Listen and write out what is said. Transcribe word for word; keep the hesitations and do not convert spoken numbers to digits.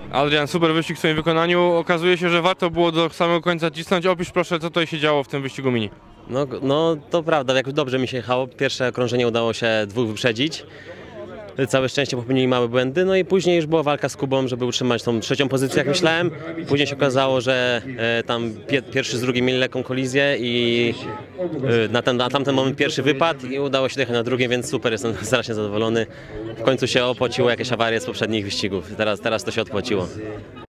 Adrian, super wyścig w swoim wykonaniu. Okazuje się, że warto było do samego końca cisnąć. Opisz proszę, co tutaj się działo w tym wyścigu mini. No, no to prawda, jak dobrze mi się jechało. Pierwsze okrążenie udało się dwóch wyprzedzić. Całe szczęście popełnili małe błędy, no i później już była walka z Kubą, żeby utrzymać tą trzecią pozycję, jak myślałem. Później się okazało, że e, tam pie, pierwszy z drugim mieli lekką kolizję i e, na, ten, na tamten moment pierwszy wypad i udało się dojechać na drugim, więc super, jestem strasznie zadowolony. W końcu się opłaciło jakieś awarie z poprzednich wyścigów, teraz, teraz to się odpłaciło.